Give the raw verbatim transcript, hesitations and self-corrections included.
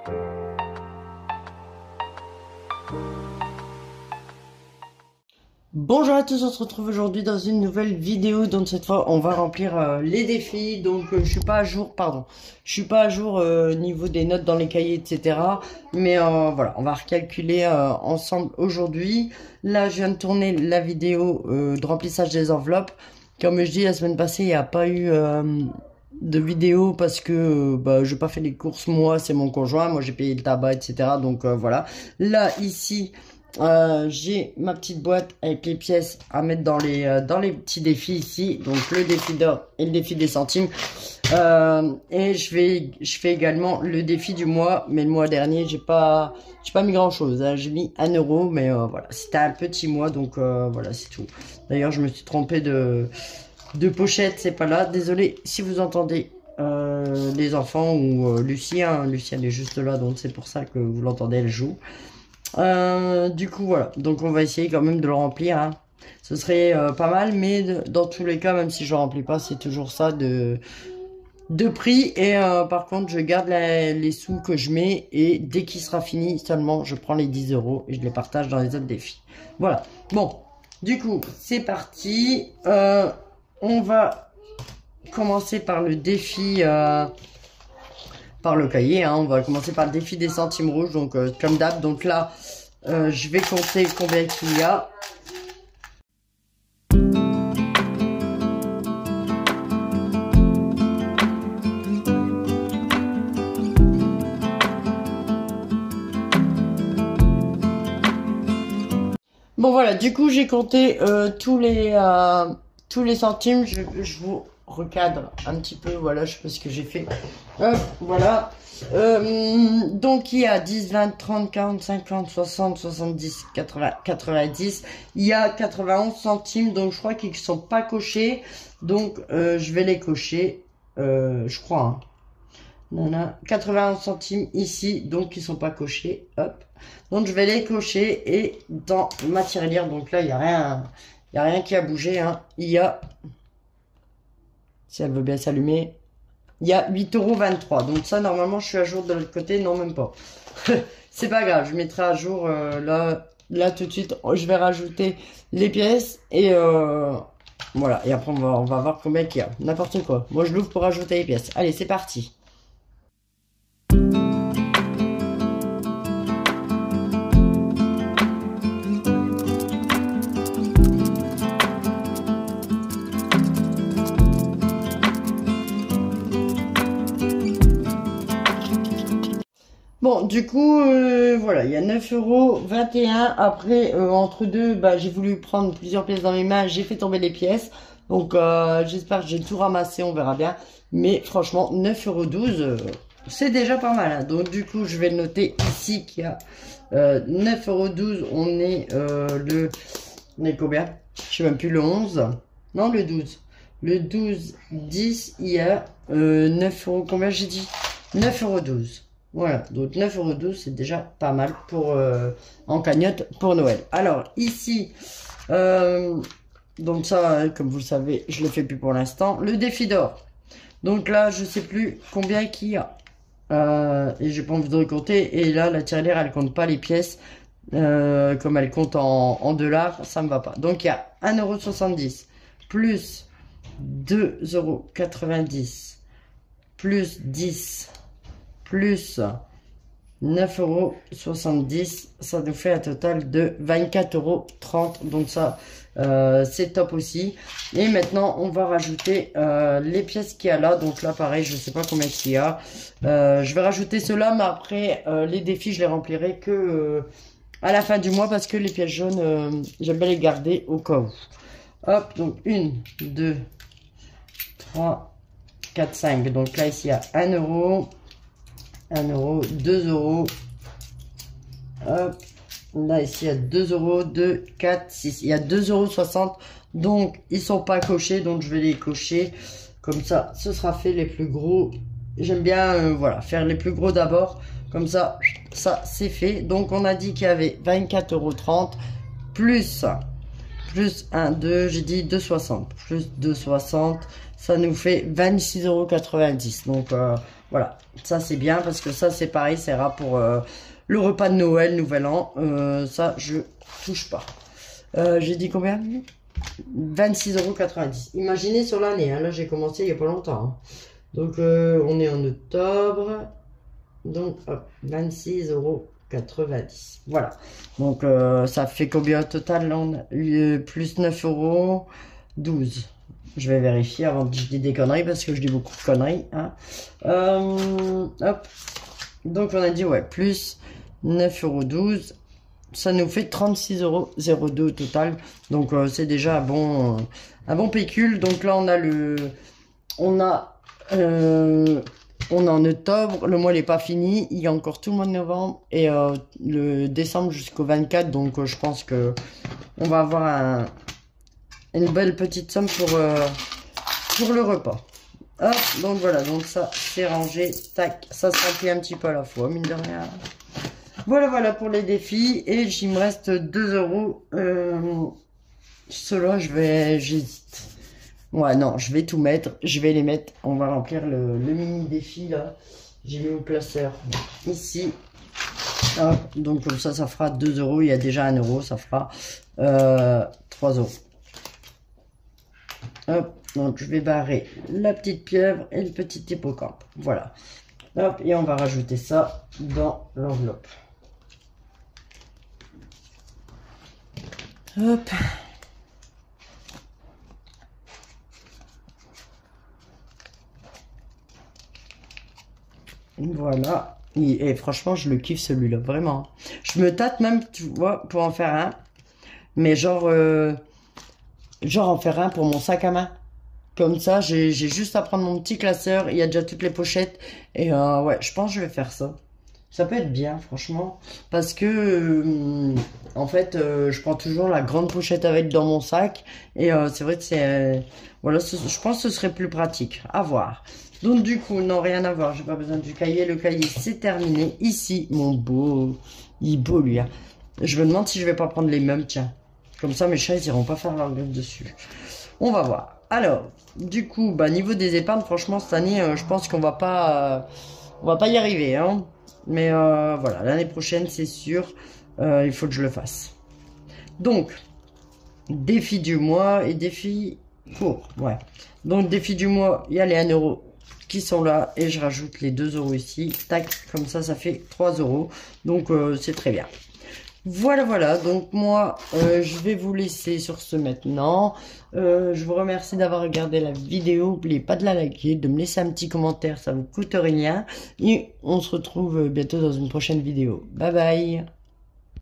Bonjour à tous, on se retrouve aujourd'hui dans une nouvelle vidéo. Donc cette fois on va remplir euh, les défis. Donc euh, je suis pas à jour, pardon, je suis pas à jour euh, niveau des notes dans les cahiers, et cetera. Mais euh, voilà, on va recalculer euh, ensemble aujourd'hui. Là je viens de tourner la vidéo euh, de remplissage des enveloppes. Comme je dis, la semaine passée il n'y a pas eu euh, de vidéo parce que euh, bah, je n'ai pas fait les courses moi, c'est mon conjoint. Moi j'ai payé le tabac, et cetera. Donc euh, voilà, là ici Euh, j'ai ma petite boîte avec les pièces à mettre dans les euh, dans les petits défis ici, donc le défi d'or et le défi des centimes, euh, et je vais je fais également le défi du mois, mais le mois dernier j'ai pas j'ai pas mis grand chose, hein. J'ai mis un euro, mais euh, voilà, c'était un petit mois, donc euh, voilà, c'est tout. D'ailleurs je me suis trompé de de pochette, c'est pas là, désolé si vous entendez euh, les enfants ou euh, Lucie, hein. Lucie elle est juste là, donc c'est pour ça que vous l'entendez, elle joue. Euh, du coup voilà, donc on va essayer quand même de le remplir, hein. Ce serait euh, pas mal, mais de, dans tous les cas, même si je le remplis pas, c'est toujours ça de, de prix. Et euh, par contre je garde la, les sous que je mets, et dès qu'il sera fini seulement je prends les dix euros et je les partage dans les autres défis. Voilà, bon, du coup c'est parti. euh, On va commencer par le défi euh, par le cahier, hein. On va commencer par le défi des centimes rouges, donc euh, comme d'hab. Donc là euh, je vais compter combien qu'il y a. Bon voilà, du coup j'ai compté euh, tous les euh, tous les centimes. Je, je vous recadre un petit peu, voilà, je sais pas ce que j'ai fait. Hop, voilà. Euh, donc il y a dix, vingt, trente, quarante, cinquante, soixante, soixante-dix, quatre-vingts, quatre-vingt-dix. Il y a quatre-vingt-onze centimes, donc je crois qu'ils sont pas cochés. Donc euh, je vais les cocher, euh, je crois. Hein. Nana, quatre-vingt-onze centimes ici, donc ils sont pas cochés. Hop. Donc je vais les cocher, et dans ma tirelire, donc là il y a rien, il y a rien qui a bougé. Hein. Il y a, si elle veut bien s'allumer, il y a huit euros vingt-trois. Donc ça, normalement, je suis à jour de l'autre côté. Non, même pas. C'est pas grave, je mettrai à jour euh, là, là tout de suite. Je vais rajouter les pièces, et euh, voilà. Et après, on va, on va voir combien qu'il y a. N'importe quoi. Moi, je l'ouvre pour rajouter les pièces. Allez, c'est parti. Bon, du coup, euh, voilà, il y a neuf euros vingt et un. Après, euh, entre deux, bah, j'ai voulu prendre plusieurs pièces dans mes mains. J'ai fait tomber les pièces. Donc, euh, j'espère que j'ai tout ramassé. On verra bien. Mais franchement, neuf euros douze, euh, c'est déjà pas mal. Hein. Donc, du coup, je vais le noter ici qu'il y a euh, neuf euros douze. On est euh, le... On est combien? Je sais même plus, le onze. Non, le douze. Le douze, dix, il y a euh, neuf euros. Combien j'ai dit? neuf euros douze. Voilà, donc neuf euros douze, c'est déjà pas mal pour euh, en cagnotte pour Noël. Alors ici, euh, donc ça, comme vous le savez, je le fais plus pour l'instant. Le défi d'or. Donc là, je sais plus combien qu'il y a. Euh, et j'ai pas envie de compter. Et là, la tirelire, elle compte pas les pièces. Euh, comme elle compte en, en dollars, ça me va pas. Donc il y a un euro soixante-dix plus deux euros quatre-vingt-dix plus dix plus neuf euros soixante-dix, ça nous fait un total de vingt-quatre euros trente. Donc ça, euh, c'est top aussi. Et maintenant, on va rajouter euh, les pièces qu'il y a là. Donc là, pareil, je sais pas combien il y a. Euh, je vais rajouter cela, mais après, euh, les défis, je les remplirai que euh, à la fin du mois, parce que les pièces jaunes, euh, j'aime bien les garder au cas où. Hop, donc une, deux, trois, quatre, cinq. Donc là, ici, il y a un euro. un euro, deux euros, hop, là ici il y a deux euros, deux, quatre, six, il y a deux euros soixante, donc ils sont pas cochés, donc je vais les cocher, comme ça ce sera fait les plus gros, j'aime bien euh, voilà, faire les plus gros d'abord, comme ça, ça c'est fait. Donc on a dit qu'il y avait vingt-quatre euros trente, plus, plus un, deux, j'ai dit deux soixante, plus deux soixante, ça nous fait vingt-six euros quatre-vingt-dix. Donc euh, voilà, ça c'est bien parce que ça c'est pareil, ça ira pour euh, le repas de Noël, Nouvel An. Euh, ça je touche pas. Euh, j'ai dit combien? vingt-six euros quatre-vingt-dix. Imaginez sur l'année, hein, là j'ai commencé il y a pas longtemps. Hein. Donc euh, on est en octobre. Donc hop, vingt-six euros quatre-vingt-dix. Voilà. Donc euh, ça fait combien au total là? On a eu plus neuf euros douze. Je vais vérifier avant que je dise des conneries parce que je dis beaucoup de conneries. Hein. Euh, hop. Donc on a dit ouais, plus neuf euros douze. Ça nous fait trente-six euros zéro deux au total. Donc euh, c'est déjà un bon, euh, un bon pécule. Donc là on a le... On a... Euh, on est en octobre, le mois n'est pas fini, il y a encore tout le mois de novembre et euh, le décembre jusqu'au vingt-quatre, donc euh, je pense que on va avoir un, une belle petite somme pour, euh, pour le repas. Hop, donc voilà, donc ça c'est rangé, tac, ça se remplit un petit peu à la fois, mine de rien. Voilà, voilà pour les défis et il me reste deux euros. Euh, Ceux-là, je vais, j'hésite. Ouais, non, je vais tout mettre. Je vais les mettre. On va remplir le, le mini défi là. J'ai mis mon placeur ici. Hop, donc comme ça, ça fera deux euros. Il y a déjà un euro. Ça fera euh, trois euros. Hop, donc je vais barrer la petite pieuvre et le petit hippocampe. Voilà. Hop, et on va rajouter ça dans l'enveloppe. Hop. Voilà. Et, et franchement, je le kiffe celui-là, vraiment. Je me tâte même, tu vois, pour en faire un. Mais genre, euh, genre en faire un pour mon sac à main. Comme ça, j'ai juste à prendre mon petit classeur. Il y a déjà toutes les pochettes. Et euh, ouais, je pense que je vais faire ça. Ça peut être bien, franchement. Parce que, euh, en fait, euh, je prends toujours la grande pochette avec dans mon sac. Et euh, c'est vrai que c'est... Euh, voilà, je pense que ce serait plus pratique. À voir. Donc du coup, non, rien à voir. J'ai pas besoin du cahier. Le cahier, c'est terminé. Ici, mon beau... Il est beau, lui. Hein. Je me demande si je vais pas prendre les mêmes, tiens. Comme ça, mes chats, ils iront pas faire leur gueule dessus. On va voir. Alors, du coup, bah, niveau des épargnes, franchement, cette année, euh, je pense qu'on va pas... Euh, on va pas y arriver, hein. Mais euh, voilà, l'année prochaine, c'est sûr, euh, il faut que je le fasse. Donc, défi du mois et défi court, ouais. Donc, défi du mois, il y a les un euro qui sont là et je rajoute les deux euros ici. Tac, comme ça, ça fait trois euros. Donc, euh, c'est très bien. Voilà, voilà. Donc, moi, euh, je vais vous laisser sur ce maintenant. Euh, je vous remercie d'avoir regardé la vidéo. N'oubliez pas de la liker, de me laisser un petit commentaire. Ça vous coûte rien. Et on se retrouve bientôt dans une prochaine vidéo. Bye bye.